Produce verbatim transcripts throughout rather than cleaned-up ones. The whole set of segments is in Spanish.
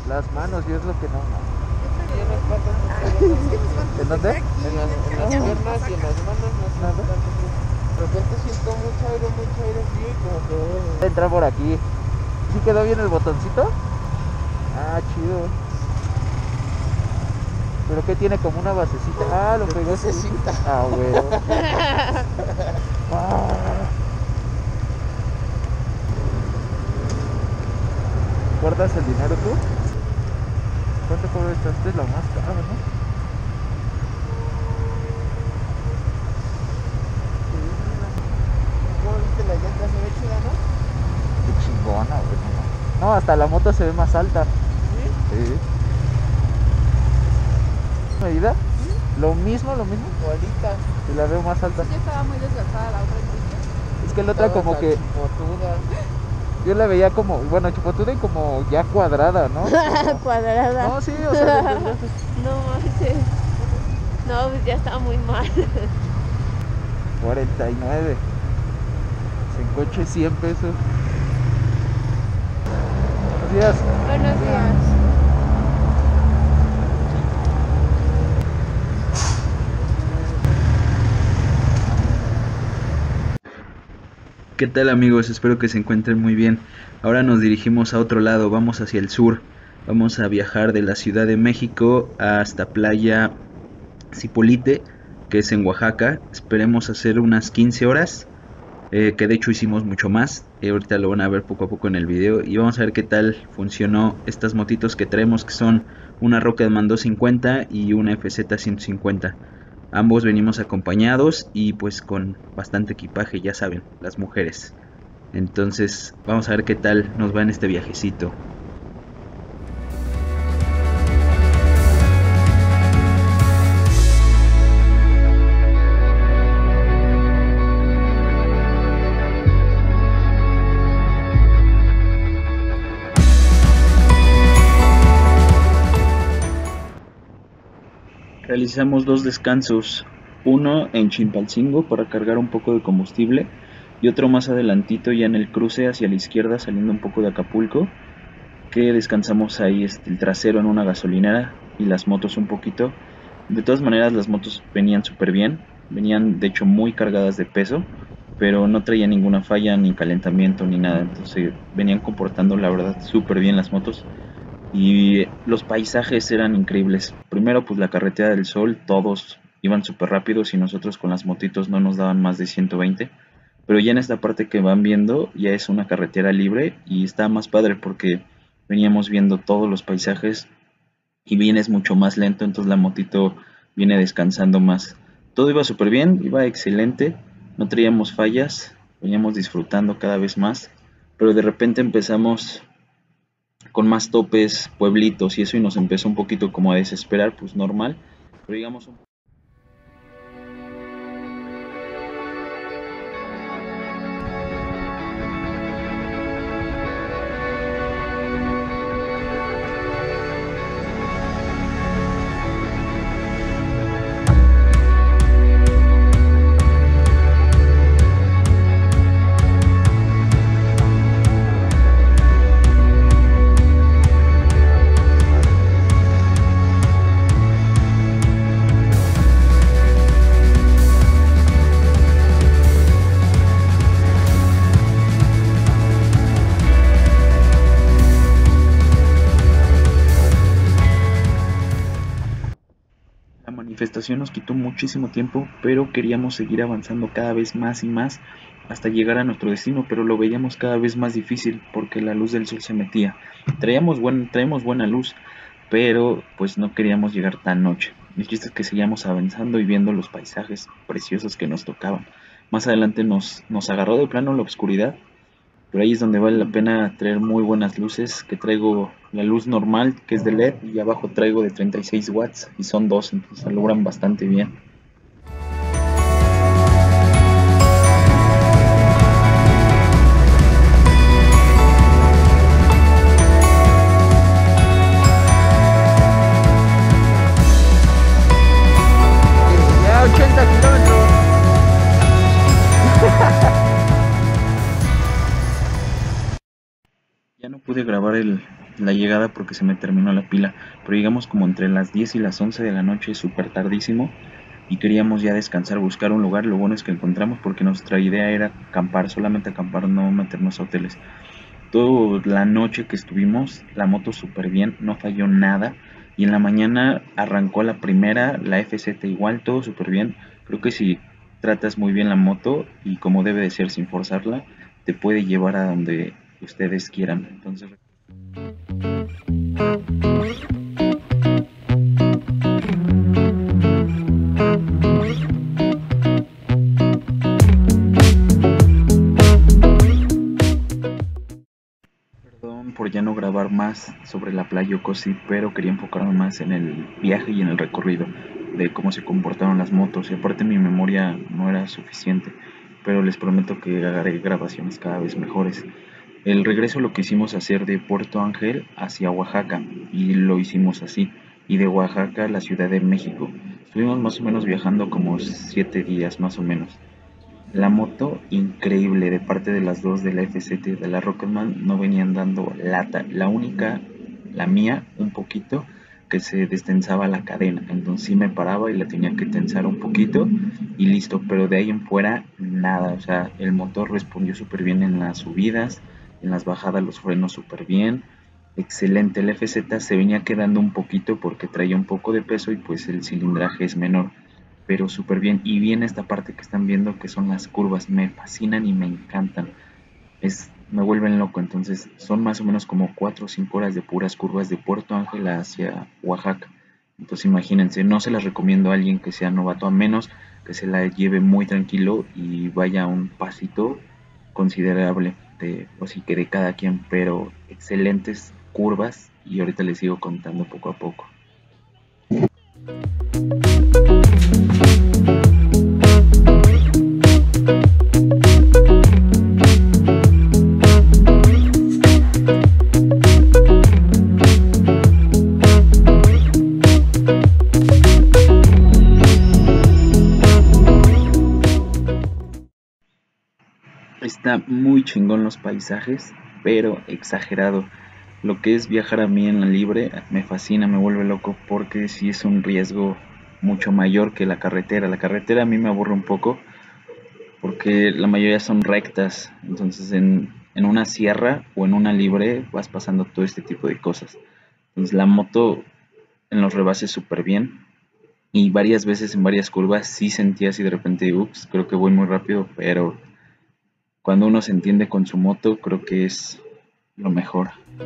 las manos y es lo que no. Y en las patas no se ¿En dónde? En las, en las piernas y en las manos no se ¿Nada? tanto frío. De repente siento mucho aire, mucho aire frío y como que... Voy a entrar por aquí. ¿Sí quedó bien el botoncito? Ah, chido. ¿Pero qué tiene? Como una basecita. Ah, lo pegó así. Basecita. Ah, güey. Ah. ¿Guardas el dinero tú? ¿Cuánto cobra esta? Esta es la más cara, ¿no? ¿Cómo viste la llanta? Se ve chida, ¿no? Qué chingona, güey. No, no, hasta la moto se ve más alta. ¿Sí? Sí. ¿Medida? ¿Sí? Lo mismo, lo mismo. Igualita. Y la veo más alta. Sí, ya estaba muy desgastada la otra entonces. Es que la otra Estaba como tan que chipotuda. yo la veía como, bueno, chipotuda y como ya cuadrada, ¿no? Como- Cuadrada. No, sí, o sea, de- de- de- No manches. No, pues ya estaba muy mal. cuarenta y nueve. En coche cien pesos. Buenos días. Buenos días. ¿Qué tal amigos? Espero que se encuentren muy bien. Ahora nos dirigimos a otro lado, vamos hacia el sur. Vamos a viajar de la Ciudad de México hasta Playa Zipolite, que es en Oaxaca. Esperemos hacer unas quince horas, eh, que de hecho hicimos mucho más. Eh, ahorita lo van a ver poco a poco en el video. Y vamos a ver qué tal funcionó estas motitos que traemos, que son una Rocketman doscientos cincuenta y una F Z ciento cincuenta. Ambos venimos acompañados y pues con bastante equipaje, ya saben, las mujeres. Entonces, vamos a ver qué tal nos va en este viajecito. Realizamos dos descansos, uno en Chilpancingo para cargar un poco de combustible y otro más adelantito ya en el cruce hacia la izquierda saliendo un poco de Acapulco, que descansamos ahí este, el trasero en una gasolinera y las motos un poquito. De todas maneras las motos venían súper bien, venían de hecho muy cargadas de peso, pero no traían ninguna falla ni calentamiento ni nada, entonces venían comportando la verdad súper bien las motos. Y los paisajes eran increíbles. Primero pues la carretera del Sol, todos iban súper rápidos y nosotros con las motitos no nos daban más de ciento veinte. Pero ya en esta parte que van viendo ya es una carretera libre y está más padre porque veníamos viendo todos los paisajes y vienes mucho más lento, entonces la motito viene descansando más. Todo iba súper bien, iba excelente, no traíamos fallas, veníamos disfrutando cada vez más, pero de repente empezamos con más topes, pueblitos y eso y nos empezó un poquito como a desesperar, pues normal, pero digamos un La manifestación nos quitó muchísimo tiempo, pero queríamos seguir avanzando cada vez más y más hasta llegar a nuestro destino, pero lo veíamos cada vez más difícil porque la luz del sol se metía. Traíamos, buen, traíamos buena luz, pero pues no queríamos llegar tan noche. El chiste es que seguíamos avanzando y viendo los paisajes preciosos que nos tocaban. Más adelante nos, nos agarró de plano la oscuridad. Pero ahí es donde vale la pena traer muy buenas luces, que traigo la luz normal, que es de L E D, y abajo traigo de treinta y seis watts, y son dos, entonces alumbran bastante bien. Ya ochenta kilómetros. Ya no pude grabar el, la llegada porque se me terminó la pila, pero llegamos como entre las diez y las once de la noche, súper tardísimo, y queríamos ya descansar, buscar un lugar. Lo bueno es que encontramos, porque nuestra idea era acampar, solamente acampar, no meternos a hoteles. Toda la noche que estuvimos, la moto súper bien, no falló nada, y en la mañana arrancó la primera, la F Z igual, todo súper bien. Creo que si tratas muy bien la moto y como debe de ser sin forzarla, te puede llevar a donde ustedes quieran. Entonces, perdón por ya no grabar más sobre la playa Yocosi, pero quería enfocarme más en el viaje y en el recorrido, de cómo se comportaron las motos, y aparte mi memoria no era suficiente, pero les prometo que haré grabaciones cada vez mejores. El regreso lo quisimos hacer de Puerto Ángel hacia Oaxaca, y lo hicimos así, y de Oaxaca a la Ciudad de México. Estuvimos más o menos viajando como siete días más o menos. La moto increíble, de parte de las dos, de la F Z y de la Rocketman, no venían dando lata. La única, la mía, un poquito, que se destensaba la cadena, entonces sí me paraba y la tenía que tensar un poquito y listo, pero de ahí en fuera nada. O sea, el motor respondió súper bien en las subidas, en las bajadas los frenos súper bien, excelente. El F Z se venía quedando un poquito porque traía un poco de peso y pues el cilindraje es menor, pero súper bien. Y bien esta parte que están viendo, que son las curvas, me fascinan y me encantan, es, me vuelven loco. Entonces son más o menos como cuatro o cinco horas de puras curvas de Puerto Ángel hacia Oaxaca. Entonces imagínense, no se las recomiendo a alguien que sea novato, a menos que se la lleve muy tranquilo y vaya a un pasito considerable de, o sí, que de cada quien, pero excelentes curvas, y ahorita les sigo contando poco a poco. Está muy chingón los paisajes, pero exagerado. Lo que es viajar a mí en la libre me fascina, me vuelve loco, porque sí es un riesgo mucho mayor que la carretera. La carretera a mí me aburre un poco porque la mayoría son rectas, entonces en, en una sierra o en una libre vas pasando todo este tipo de cosas. Entonces la moto en los rebases súper bien, y varias veces en varias curvas sí sentía así de repente, ups, creo que voy muy rápido, pero cuando uno se entiende con su moto, creo que es lo mejor.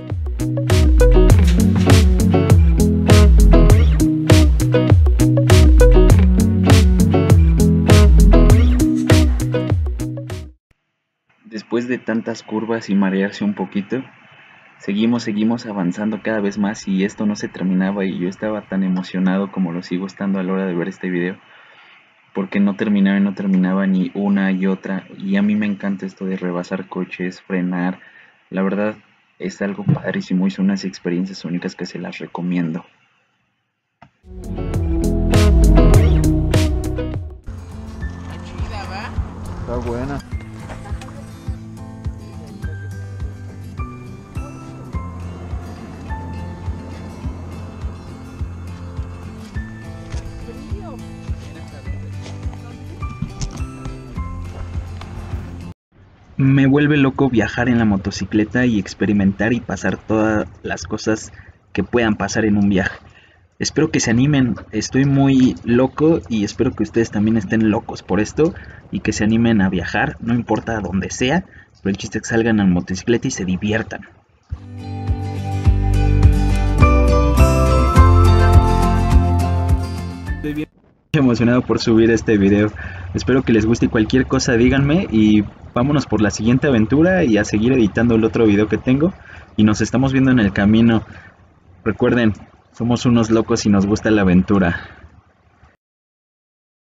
Después de tantas curvas y marearse un poquito, seguimos, seguimos avanzando cada vez más, y esto no se terminaba, y yo estaba tan emocionado como lo sigo estando a la hora de ver este video, porque no terminaba y no terminaba ni una y otra. Y a mí me encanta esto de rebasar coches, frenar. La verdad es algo padrísimo y son unas experiencias únicas que se las recomiendo. Chida, ¿va? Está buena. Me vuelve loco viajar en la motocicleta y experimentar y pasar todas las cosas que puedan pasar en un viaje. Espero que se animen, estoy muy loco y espero que ustedes también estén locos por esto y que se animen a viajar, no importa dónde sea, pero el chiste es que salgan en motocicleta y se diviertan. Estoy bien emocionado por subir este video, espero que les guste, y cualquier cosa díganme y vámonos por la siguiente aventura y a seguir editando el otro video que tengo, y nos estamos viendo en el camino. Recuerden, somos unos locos y nos gusta la aventura.